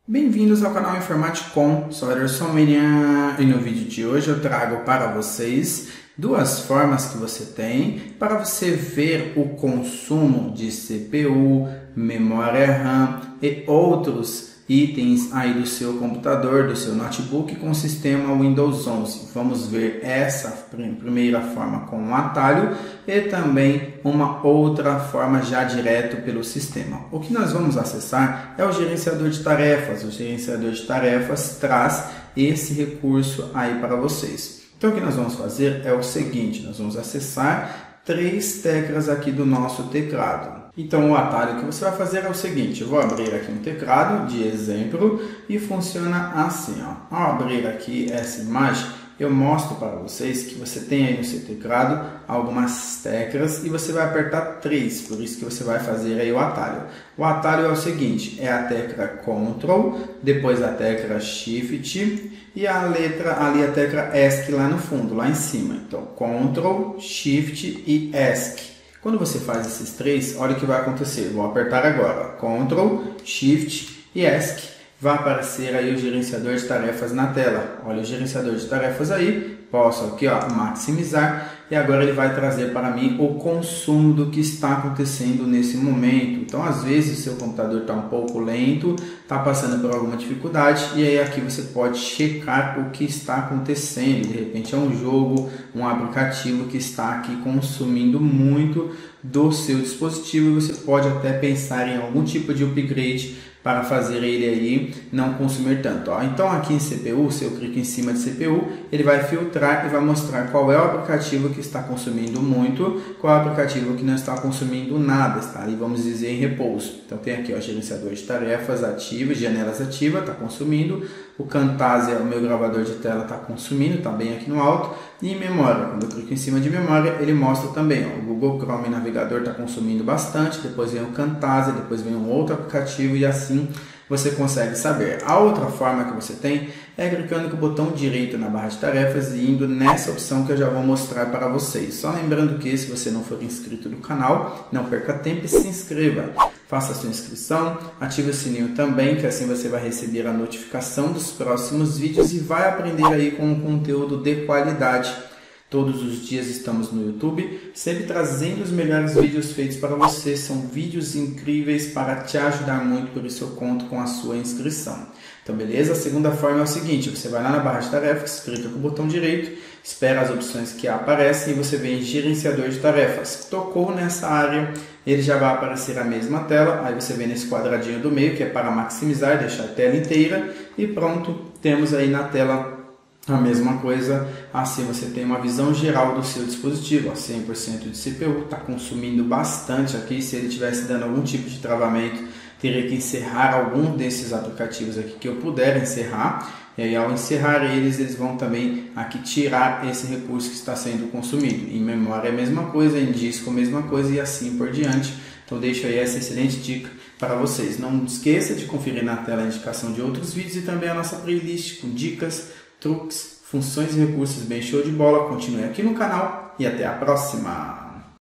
Bem-vindos ao canal Informaticom, sou Ederson Miriam e no vídeo de hoje eu trago para vocês duas formas que você tem para você ver o consumo de CPU, memória RAM e outros itens aí do seu computador, do seu notebook com o sistema Windows 11. Vamos ver essa primeira forma com um atalho e também uma outra forma já direto pelo sistema. O que nós vamos acessar é o gerenciador de tarefas. O gerenciador de tarefas traz esse recurso aí para vocês. Então o que nós vamos fazer é o seguinte, nós vamos acessar três teclas aqui do nosso teclado. Então o atalho que você vai fazer é o seguinte, eu vou abrir aqui um teclado de exemplo e funciona assim, ó. Ao abrir aqui essa imagem, eu mostro para vocês que você tem aí no seu teclado algumas teclas e você vai apertar 3, por isso que você vai fazer aí o atalho. O atalho é o seguinte, é a tecla Ctrl, depois a tecla Shift e a letra ali, a tecla ESC lá no fundo, lá em cima. Então Ctrl, Shift e ESC. Quando você faz esses três, olha o que vai acontecer. Vou apertar agora, Ctrl, Shift e ESC. Vai aparecer aí o gerenciador de tarefas na tela. Olha o gerenciador de tarefas aí. Posso aqui, ó, maximizar. E agora ele vai trazer para mim o consumo do que está acontecendo nesse momento. Então, às vezes, o seu computador está um pouco lento, está passando por alguma dificuldade. E aí aqui você pode checar o que está acontecendo. De repente é um jogo, um aplicativo que está aqui consumindo muito do seu dispositivo. E você pode até pensar em algum tipo de upgrade para fazer ele aí não consumir tanto. Ó. Então aqui em CPU, se eu clico em cima de CPU, ele vai filtrar e vai mostrar qual é o aplicativo que está consumindo muito, qual é o aplicativo que não está consumindo nada, está ali, vamos dizer, em repouso. Então tem aqui o gerenciador de tarefas ativo, janelas ativa, está consumindo, o Camtasia, o meu gravador de tela, está consumindo, está bem aqui no alto, e em memória, quando eu clico em cima de memória, ele mostra também, ó, o Google Chrome navegador está consumindo bastante, depois vem o Camtasia, depois vem um outro aplicativo e assim você consegue saber. A outra forma que você tem é clicando com o botão direito na barra de tarefas e indo nessa opção que eu já vou mostrar para vocês. Só lembrando que se você não for inscrito no canal, não perca tempo e se inscreva. Faça a sua inscrição, ative o sininho também, que assim você vai receber a notificação dos próximos vídeos e vai aprender aí com um conteúdo de qualidade. Todos os dias estamos no YouTube, sempre trazendo os melhores vídeos feitos para você. São vídeos incríveis para te ajudar muito, por isso eu conto com a sua inscrição. Então, beleza? A segunda forma é o seguinte, você vai lá na barra de tarefas, clica com o botão direito, espera as opções que aparecem e você vem em gerenciador de tarefas. Tocou nessa área, ele já vai aparecer a mesma tela, aí você vem nesse quadradinho do meio, que é para maximizar, deixar a tela inteira e pronto, temos aí na tela a mesma coisa, assim você tem uma visão geral do seu dispositivo, 100% de CPU, está consumindo bastante aqui, se ele estivesse dando algum tipo de travamento, teria que encerrar algum desses aplicativos aqui que eu puder encerrar, e aí ao encerrar eles vão também aqui tirar esse recurso que está sendo consumido. Em memória é a mesma coisa, em disco a mesma coisa e assim por diante. Então deixo aí essa excelente dica para vocês. Não esqueça de conferir na tela a indicação de outros vídeos e também a nossa playlist com dicas, truques, funções e recursos bem show de bola. Continue aqui no canal e até a próxima!